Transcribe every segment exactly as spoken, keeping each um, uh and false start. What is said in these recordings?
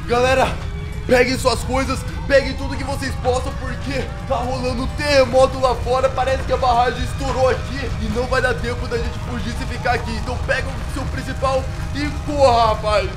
Galera, peguem suas coisas, peguem tudo que vocês possam, porque tá rolando um terremoto lá fora. Parece que a barragem estourou aqui e não vai dar tempo da gente fugir se ficar aqui. Então pega o seu principal e corra, rapaz.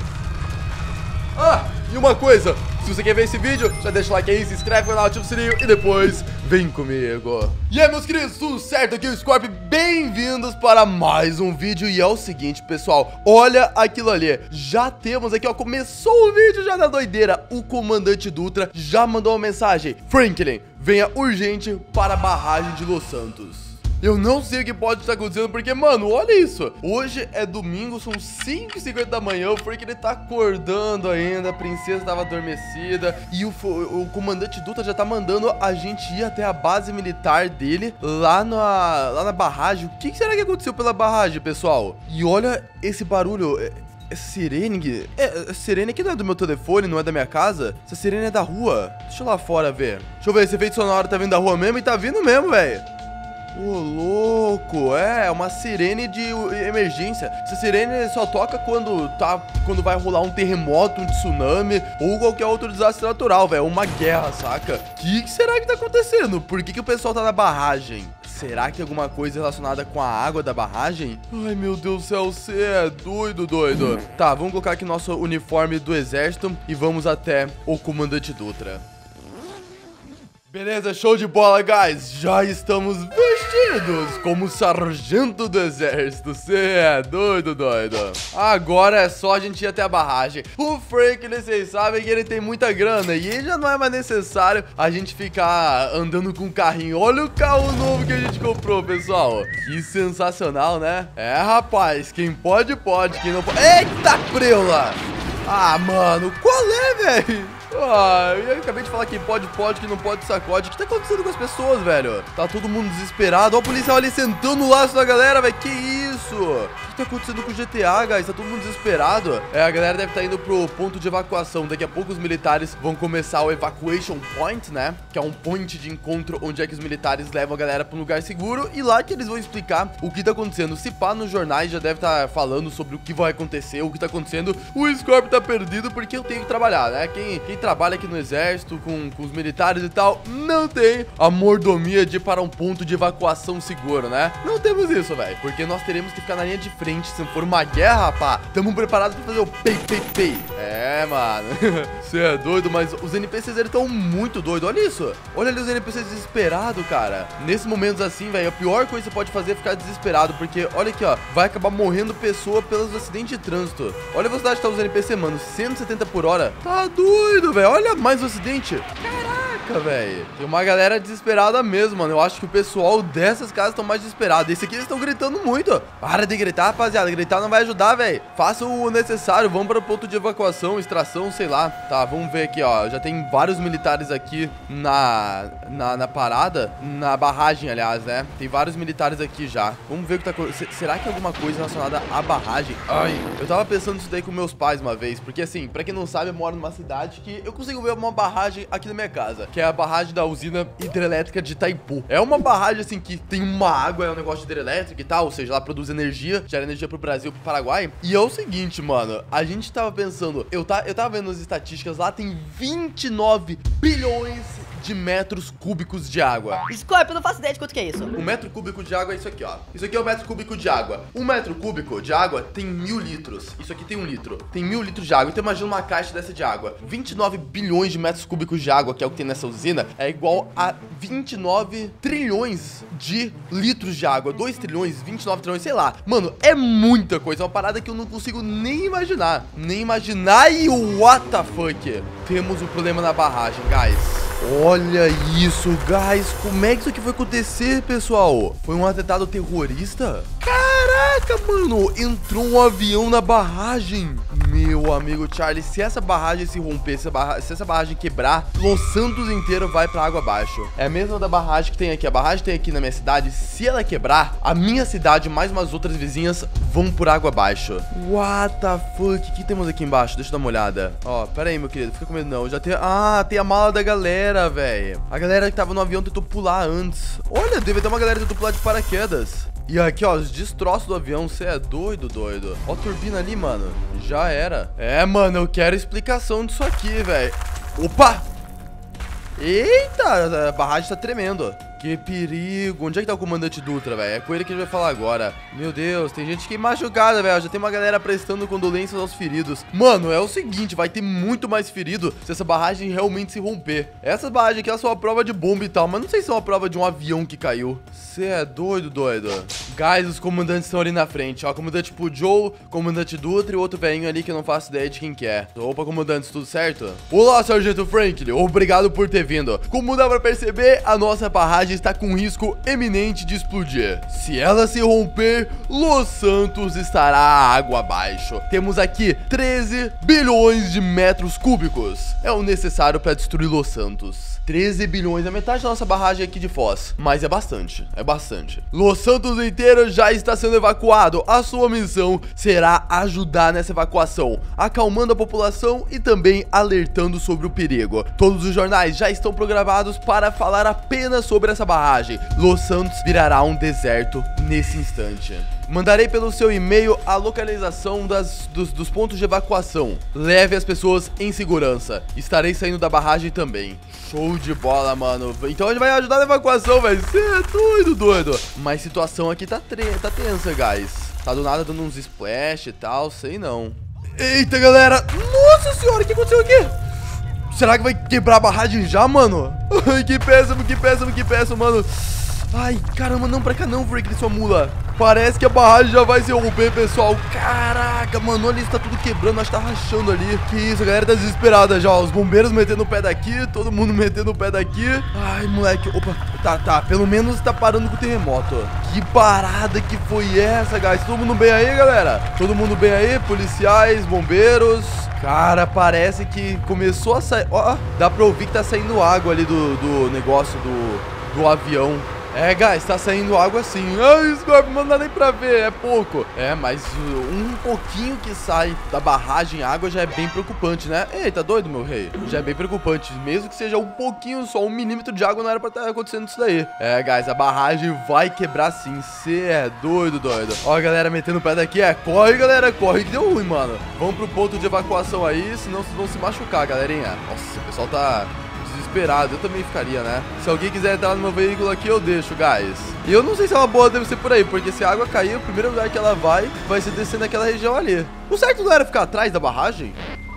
Ah, e uma coisa, se você quer ver esse vídeo, já deixa o like aí, se inscreve no canal, ativa o sininho e depois vem comigo. E aí, meus queridos, tudo certo? Aqui é o Scorp, bem-vindos para mais um vídeo. E é o seguinte, pessoal, olha aquilo ali. Já temos aqui, ó, começou o vídeo já na doideira. O comandante Dutra já mandou uma mensagem: Franklin, venha urgente para a barragem de Los Santos. Eu não sei o que pode estar acontecendo, porque, mano, olha isso. Hoje é domingo, são cinco e cinquenta da manhã, o Franklin tá acordando ainda, a princesa tava adormecida, e o, o comandante Dutra já tá mandando a gente ir até a base militar dele, lá na, lá na barragem. O que será que aconteceu pela barragem, pessoal? E olha esse barulho... É... É sirene? É, é sirene que não é do meu telefone, não é da minha casa. Essa sirene é da rua. Deixa eu lá fora ver. Deixa eu ver, esse efeito sonoro tá vindo da rua mesmo, e tá vindo mesmo, velho. Ô, louco, é uma sirene de emergência. Essa sirene só toca quando tá, quando vai rolar um terremoto, um tsunami ou qualquer outro desastre natural, velho, uma guerra, saca? O que será que tá acontecendo? Por que que o pessoal tá na barragem? Será que é alguma coisa relacionada com a água da barragem? Ai, meu Deus do céu, você é doido, doido. Tá, vamos colocar aqui nosso uniforme do exército e vamos até o comandante Dutra. Beleza, show de bola, guys. Já estamos vestidos como sargento do exército. Cê é doido, doido. Agora é só a gente ir até a barragem. O Franklin, vocês sabem que ele tem muita grana e já não é mais necessário a gente ficar andando com um carrinho. Olha o carro novo que a gente comprou, pessoal. Que sensacional, né? É, rapaz, quem pode, pode. Quem não pode... Eita, preula! Ah, mano, qual é, velho? Ah, eu acabei de falar que pode, pode, que não pode, sacode. O que tá acontecendo com as pessoas, velho? Tá todo mundo desesperado. Ó o policial ali sentando o laço da galera, velho. Que isso? O que tá acontecendo com o G T A, guys? Tá todo mundo desesperado. É, a galera deve estar indo pro ponto de evacuação. Daqui a pouco os militares vão começar o Evacuation Point, né? Que é um point de encontro onde é que os militares levam a galera pra um lugar seguro. E lá que eles vão explicar o que tá acontecendo. Se pá, nos jornais já deve estar falando sobre o que vai acontecer, o que tá acontecendo. O Scorp tá perdido porque eu tenho que trabalhar, né? Quem, quem trabalha aqui no exército com, com os militares e tal, não tem a mordomia de ir para um ponto de evacuação seguro, né? Não temos isso, velho, porque nós teremos que ficar na linha de frente. Se for uma guerra, rapá, estamos preparados para fazer o pei, pei, pei. É, mano, você é doido, mas os N P Cs, eles estão muito doidos. Olha isso, olha ali os N P Cs desesperados, cara. Nesses momentos assim, velho, a pior coisa que você pode fazer é ficar desesperado, porque, olha aqui, ó, vai acabar morrendo pessoa pelos acidentes de trânsito. Olha a velocidade que tá os N P C, mano, cento e setenta por hora. Tá doido, velho, olha mais um acidente. Caraca, velho. Tem uma galera desesperada mesmo, mano. Eu acho que o pessoal dessas casas estão mais desesperados. Esse aqui eles estão gritando muito. Para de gritar, rapaziada. Gritar não vai ajudar, velho. Faça o necessário. Vamos para o ponto de evacuação, extração, sei lá. Tá, vamos ver aqui, ó. Já tem vários militares aqui na, na, na parada. Na barragem, aliás, né? Tem vários militares aqui já. Vamos ver o que tá acontecendo. Será que é alguma coisa relacionada à barragem? Ai, eu tava pensando isso daí com meus pais uma vez. Porque assim, pra quem não sabe, eu moro numa cidade que eu consigo ver uma barragem aqui na minha casa, que é a barragem da usina hidrelétrica de Itaipu. É uma barragem assim que tem uma água, é um negócio de hidrelétrica e tal, ou seja, ela produz energia, gera energia pro Brasil e pro Paraguai. E é o seguinte, mano, a gente tava pensando, eu, tá, eu tava vendo as estatísticas, lá tem vinte e nove bilhões de metros cúbicos de água. Scorp, eu não faço ideia de quanto que é isso. Um metro cúbico de água é isso aqui, ó. Isso aqui é o metro cúbico de água. Um metro cúbico de água tem mil litros. Isso aqui tem um litro. Tem mil litros de água. Então imagina uma caixa dessa de água. vinte e nove bilhões de metros cúbicos de água, que é o que tem nessa usina, é igual a vinte e nove trilhões de litros de água. dois trilhões, vinte e nove trilhões, sei lá. Mano, é muita coisa. É uma parada que eu não consigo nem imaginar. Nem imaginar. E what the fuck? Temos um problema na barragem, guys. Olha isso, guys. Como é que isso aqui foi acontecer, pessoal? Foi um atentado terrorista? Caraca, mano. Entrou um avião na barragem. Meu amigo Charlie, se essa barragem se romper, se, barra... se essa barragem quebrar, Los Santos inteiro vai pra água abaixo. É a mesma da barragem que tem aqui. A barragem tem aqui na minha cidade. Se ela quebrar, a minha cidade, mais umas outras vizinhas, vão por água abaixo. What the fuck? O que temos aqui embaixo? Deixa eu dar uma olhada. Ó, pera aí, meu querido. Fica com medo não. Já tem... Ah, tem a mala da galera, velho. A galera que tava no avião tentou pular antes. Olha, deve ter uma galera que tentou pular de paraquedas. E aqui, ó, os destroços do avião. Você é doido, doido. Ó a turbina ali, mano. Já era. É, mano, eu quero explicação disso aqui, velho. Opa! Eita, a barragem tá tremendo. Que perigo. Onde é que tá o comandante Dutra, velho? É com ele que a gente vai falar agora. Meu Deus, tem gente que é machucada, velho. Já tem uma galera prestando condolências aos feridos. Mano, é o seguinte, vai ter muito mais ferido se essa barragem realmente se romper. Essas barragens aqui, elas são a prova de bomba e tal, mas não sei se são a prova de um avião que caiu. Você é doido, doido. Guys, os comandantes estão ali na frente, ó. Comandante Pujol, comandante Dutra e outro velhinho ali que eu não faço ideia de quem que é. Opa, comandantes, tudo certo? Olá, Sargento Franklin. Obrigado por ter vindo. Como dá pra perceber, a nossa barragem está com risco eminente de explodir. Se ela se romper, Los Santos estará água abaixo. Temos aqui treze bilhões de metros cúbicos. É o necessário para destruir Los Santos. treze bilhões, a metade da nossa barragem aqui de Foz. Mas é bastante, é bastante. Los Santos inteiro já está sendo evacuado. A sua missão será ajudar nessa evacuação, acalmando a população e também alertando sobre o perigo. Todos os jornais já estão programados para falar apenas sobre essa barragem. Los Santos virará um deserto nesse instante. Mandarei pelo seu e-mail a localização das, dos, dos pontos de evacuação. Leve as pessoas em segurança. Estarei saindo da barragem também. Show de bola, mano. Então a gente vai ajudar na evacuação, velho. Você é doido, doido. Mas a situação aqui tá, tá tensa, guys. Tá do nada dando uns splash e tal, sei não. Eita, galera. Nossa senhora, o que aconteceu aqui? Será que vai quebrar a barragem já, mano? Ai, que péssimo, que péssimo, que péssimo, mano. Ai, caramba, não pra cá não, Franklin, sua mula. Parece que a barragem já vai se romper, pessoal. Caraca, mano, olha isso, tá tudo quebrando, acho que tá rachando ali. Que isso, a galera tá desesperada já. Os bombeiros metendo o pé daqui, todo mundo metendo o pé daqui. Ai, moleque, opa, tá, tá, pelo menos tá parando com o terremoto. Que parada que foi essa, guys? Todo mundo bem aí, galera? Todo mundo bem aí? Policiais, bombeiros. Cara, parece que começou a sair. Ó, dá pra ouvir que tá saindo água ali do, do negócio do, do avião. É, guys, tá saindo água assim. Ai, Scorpion, não dá nem pra ver, é pouco. É, mas um pouquinho que sai da barragem água já é bem preocupante, né? Ei, tá doido, meu rei? Já é bem preocupante. Mesmo que seja um pouquinho, só um milímetro de água, não era pra estar acontecendo isso daí. É, guys, a barragem vai quebrar sim. Cê é doido, doido. Ó, a galera metendo o pé daqui. É, corre, galera, corre que deu ruim, mano. Vamos pro ponto de evacuação aí, senão vocês vão se machucar, galerinha. Nossa, o pessoal tá desesperado, eu também ficaria, né? Se alguém quiser entrar no meu veículo aqui, eu deixo, guys. E eu não sei se é uma boa, deve ser por aí, porque se a água cair, o primeiro lugar que ela vai, vai ser descer naquela região ali. O certo não era ficar atrás da barragem?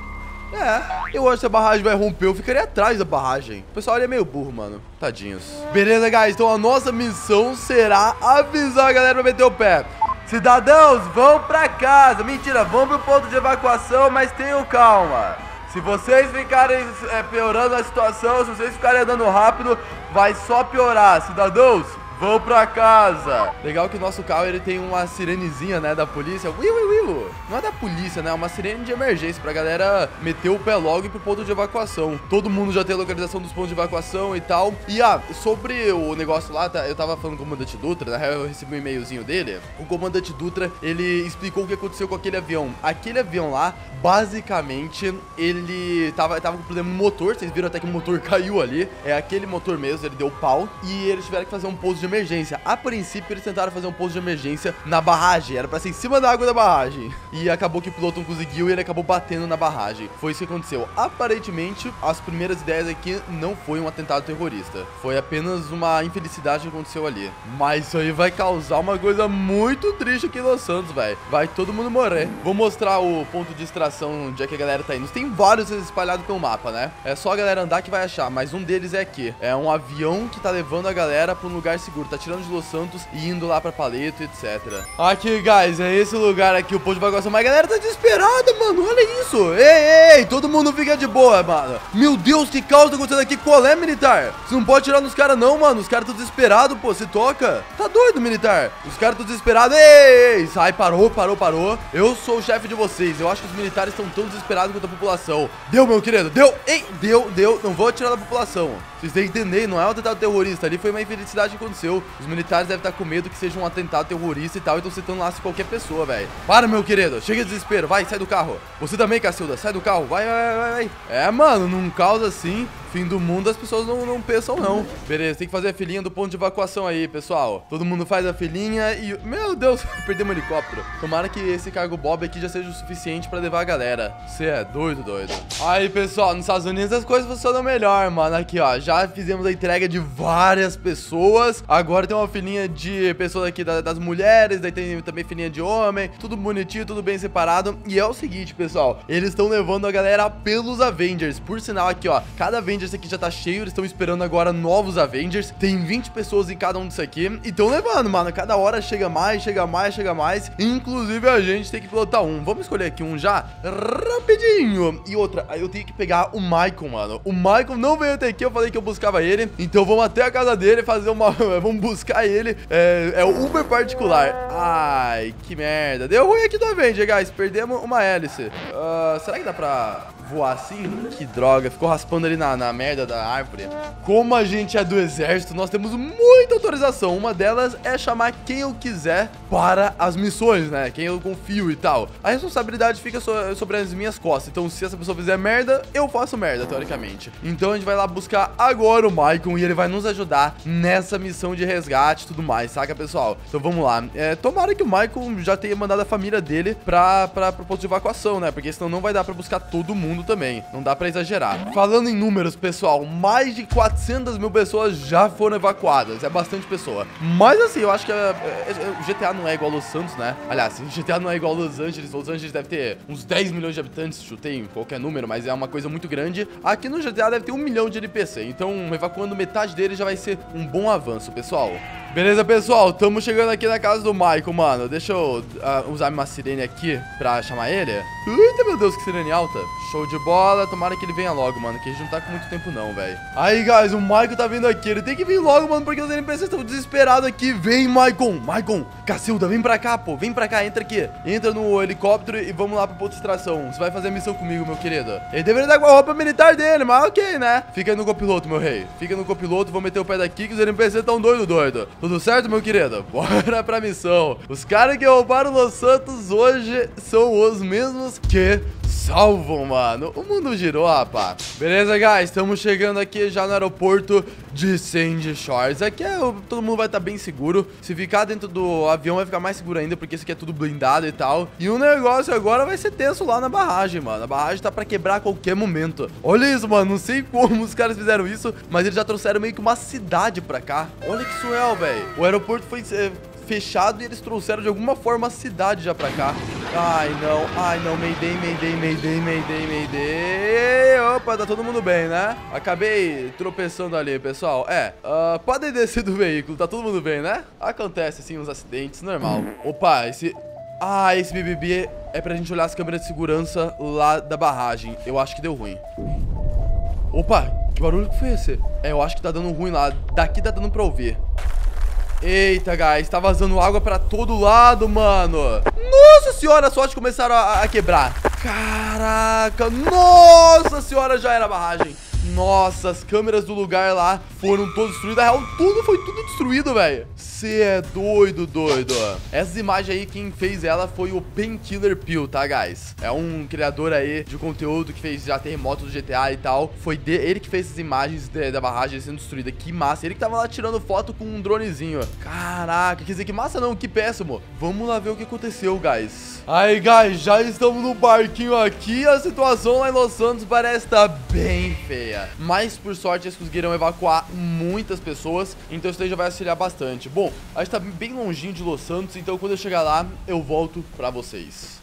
É, eu acho que a barragem vai romper, eu ficaria atrás da barragem. O pessoal ali é meio burro, mano. Tadinhos. Beleza, guys, então a nossa missão será avisar a galera pra meter o pé. Cidadãos, vão pra casa. Mentira, vão pro ponto de evacuação, mas tenham calma. Se vocês ficarem é, piorando a situação, se vocês ficarem andando rápido, vai só piorar. Cidadãos, vão pra casa. Legal que o nosso carro, ele tem uma sirenezinha, né, da polícia. Uiu, uiu, uiu. Não é da polícia, né, é uma sirene de emergência pra galera meter o pé logo e pro ponto de evacuação. Todo mundo já tem a localização dos pontos de evacuação e tal. E, ah, sobre o negócio lá, tá, eu tava falando com o comandante Dutra, né, eu recebi um e-mailzinho dele. O comandante Dutra, ele explicou o que aconteceu com aquele avião. Aquele avião lá, basicamente, ele tava, tava com problema no motor. Vocês viram até que o motor caiu ali. É aquele motor mesmo, ele deu pau. E eles tiveram que fazer um pouso de emergência. A princípio, eles tentaram fazer um pouso de emergência na barragem. Era pra ser em cima da água da barragem. E acabou que o piloto não conseguiu e ele acabou batendo na barragem. Foi isso que aconteceu. Aparentemente, as primeiras ideias aqui não foi um atentado terrorista. Foi apenas uma infelicidade que aconteceu ali. Mas isso aí vai causar uma coisa muito triste aqui em Los Santos, velho. Vai todo mundo morrer. Vou mostrar o ponto de extração onde é que a galera tá indo. Tem vários espalhados pelo mapa, né? É só a galera andar que vai achar. Mas um deles é aqui. É um avião que tá levando a galera pra um lugar seguro. Tá tirando de Los Santos e indo lá pra Paleto, etcétera. Aqui, guys, é esse lugar aqui, o ponto de evacuação. Mas a galera tá desesperada, mano. Olha isso. Ei, ei, todo mundo fica de boa, mano. Meu Deus, que caos tá acontecendo aqui. Qual é, militar? Você não pode tirar nos caras, não, mano. Os caras tão desesperados, pô. Se toca. Tá doido, militar? Os caras tão desesperados. Ei, ei, sai, parou, parou, parou. Eu sou o chefe de vocês. Eu acho que os militares estão tão desesperados quanto a população. Deu, meu querido. Deu. Ei, deu, deu. Não vou tirar da população. Vocês têm que entender, não é um atentado terrorista. Ali foi uma infelicidade que aconteceu. Os militares devem estar com medo que seja um atentado terrorista e tal. Então citando lá se qualquer pessoa, velho. Para, meu querido. Chega de desespero. Vai, sai do carro. Você também, Cacilda. Sai do carro. Vai, vai, vai, vai. É, mano, num caos assim, fim do mundo as pessoas não, não pensam, não. Beleza, tem que fazer a filinha do ponto de evacuação aí, pessoal. Todo mundo faz a filinha e... Meu Deus, perdemos um helicóptero. Tomara que esse cargo Bob aqui já seja o suficiente pra levar a galera. Você é doido, doido. Aí, pessoal, nos Estados Unidos as coisas funcionam melhor, mano. Aqui, ó, já fizemos a entrega de várias pessoas. Agora tem uma filinha de pessoas aqui da, das mulheres, daí tem também filinha de homem. Tudo bonitinho, tudo bem separado. E é o seguinte, pessoal, eles estão levando a galera pelos Avengers. Por sinal, aqui, ó, cada Avengers aqui já tá cheio. Eles estão esperando agora novos Avengers. Tem vinte pessoas em cada um disso aqui. E estão levando, mano. Cada hora chega mais, chega mais, chega mais. Inclusive, a gente tem que pilotar um. Vamos escolher aqui um já rapidinho. E outra, aí eu tenho que pegar o Michael, mano. O Michael não veio até aqui. Eu falei que eu buscava ele. Então vamos até a casa dele fazer uma... vamos buscar ele. É, é o Uber particular. Ai, que merda. Deu ruim aqui do Avenger, guys. Perdemos uma hélice. Uh, será que dá pra voar assim? Que droga. Ficou raspando ali na, na merda da árvore. Como a gente é do exército, nós temos muita autorização. Uma delas é chamar quem eu quiser para as missões, né? Quem eu confio e tal. A responsabilidade fica so sobre as minhas costas. Então, se essa pessoa fizer merda, eu faço merda, teoricamente. Então, a gente vai lá buscar agora o Michael e ele vai nos ajudar nessa missão de resgate e tudo mais, saca, pessoal? Então, vamos lá. É, tomara que o Michael já tenha mandado a família dele pra, pra, pro ponto de evacuação, né? Porque senão não vai dar pra buscar todo mundo também. Não dá pra exagerar. Falando em números, pessoal, mais de quatrocentas mil pessoas já foram evacuadas. É bastante pessoa. Mas, assim, eu acho que é, é, o G T A não é igual a Los Santos, né? Aliás, o G T A não é igual a Los Angeles. Los Angeles deve ter uns dez milhões de habitantes, chutei qualquer número, mas é uma coisa muito grande. Aqui no G T A deve ter um milhão de N P C. Então, evacuando metade dele já vai ser um bom avanço, pessoal. Beleza, pessoal, estamos chegando aqui na casa do Michael, mano. Deixa eu uh, usar uma sirene aqui pra chamar ele. Eita, meu Deus, que sirene alta. Show de bola, tomara que ele venha logo, mano, que a gente não tá com muito tempo não, velho. Aí, guys, o Michael tá vindo aqui. Ele tem que vir logo, mano, porque os N P Cs estão desesperados aqui. Vem, Michael, Michael, Cacilda, vem pra cá, pô. Vem pra cá, entra aqui. Entra no helicóptero e vamos lá pro ponto de extração. Você vai fazer a missão comigo, meu querido. Ele deveria estar com a roupa militar dele, mas ok, né? Fica aí no copiloto, meu rei. Fica no copiloto, vou meter o pé daqui que os N P Cs tão doido, doido. Tudo certo, meu querido? Bora pra missão. Os caras que roubaram Los Santos hoje são os mesmos que salvam, mano. O mundo girou, rapaz. Beleza, guys, estamos chegando aqui já no aeroporto de Sandy Shores. Aqui é, todo mundo vai estar bem seguro. Se ficar dentro do avião vai ficar mais seguro ainda, porque isso aqui é tudo blindado e tal. E o negócio agora vai ser tenso lá na barragem, mano. A barragem tá pra quebrar a qualquer momento. Olha isso, mano, não sei como os caras fizeram isso, mas eles já trouxeram meio que uma cidade pra cá. Olha que surreal, velho. O aeroporto foi... É, fechado e eles trouxeram de alguma forma a cidade já pra cá. Ai, não. Ai, não. Mayday, Mayday, Mayday, Mayday, Mayday. Opa, tá todo mundo bem, né? Acabei tropeçando ali, pessoal. É, uh, podem descer do veículo. Tá todo mundo bem, né? Acontece, assim, uns acidentes, normal. Opa, esse... Ah, esse B B B é pra gente olhar as câmeras de segurança lá da barragem. Eu acho que deu ruim. Opa, que barulho que foi esse? É, eu acho que tá dando ruim lá. Daqui tá dando pra ouvir. Eita, guys, tá vazando água pra todo lado, mano. Nossa senhora, só de começaram a, a quebrar. Caraca, nossa senhora, já era a barragem. Nossa, as câmeras do lugar lá foram todas destruídas. Na real, tudo foi tudo destruído, velho. Você é doido, doido. Essas imagens aí, quem fez ela foi o Painkiller Pill, tá, guys? É um criador aí de conteúdo que fez já terremoto do G T A e tal. Foi de, ele que fez essas imagens de, da barragem sendo destruída. Que massa. Ele que tava lá tirando foto com um dronezinho. Caraca, quer dizer, que massa não, que péssimo. Vamos lá ver o que aconteceu, guys. Aí, guys, já estamos no barquinho aqui. A situação lá em Los Santos parece estar bem feia. Mas, por sorte, eles conseguiram evacuar muitas pessoas. Então isso daí já vai auxiliar bastante. Bom, a gente tá bem longinho de Los Santos. Então quando eu chegar lá, eu volto pra vocês.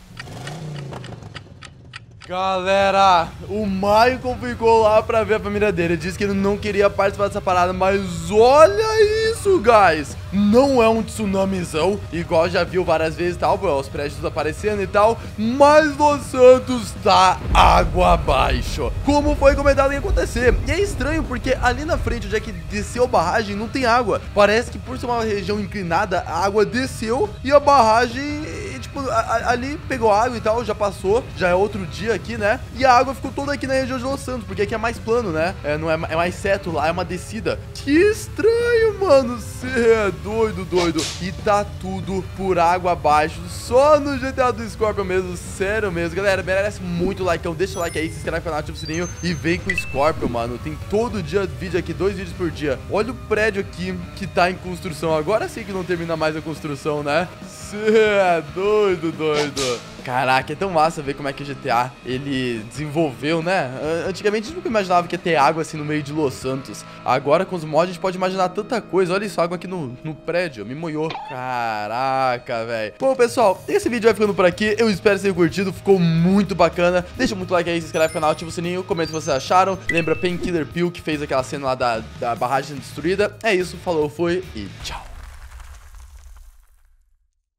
Galera, o Michael ficou lá pra ver a família dele. Ele disse que ele não queria participar dessa parada, mas olha isso, guys. Não é um tsunamizão, igual já viu várias vezes e tal, os prédios aparecendo e tal, mas Los Santos tá água abaixo, como foi comentado que ia acontecer. E é estranho porque ali na frente, onde é que desceu a barragem, não tem água. Parece que por ser uma região inclinada, a água desceu e a barragem... mano, a, a, ali pegou água e tal, já passou, já é outro dia aqui, né? E a água ficou toda aqui na região de Los Santos, porque aqui é mais plano, né? É, não é, é mais seto, lá é uma descida. Que estranho, mano. Você é doido, doido. E tá tudo por água abaixo, só no G T A do Scorpion mesmo, sério mesmo. Galera, merece muito like, então deixa o like aí, se inscreve no canal, ativa o sininho e vem com o Scorpion, mano. Tem todo dia vídeo aqui, dois vídeos por dia. Olha o prédio aqui que tá em construção. Agora sim que não termina mais a construção, né? Você é doido, doido. Caraca, é tão massa ver como é que o G T A, ele desenvolveu, né? Antigamente a gente nunca imaginava que ia ter água assim no meio de Los Santos. Agora com os mods a gente pode imaginar tanta coisa. Olha isso, água aqui no, no prédio, me molhou. Caraca, velho. Bom, pessoal, esse vídeo vai ficando por aqui. Eu espero que tenham curtido, ficou muito bacana. Deixa muito like aí, se inscreve no canal, ativa o sininho, comenta o que vocês acharam. Lembra Painkiller Pill, que fez aquela cena lá da, da barragem destruída. É isso, falou, foi e tchau.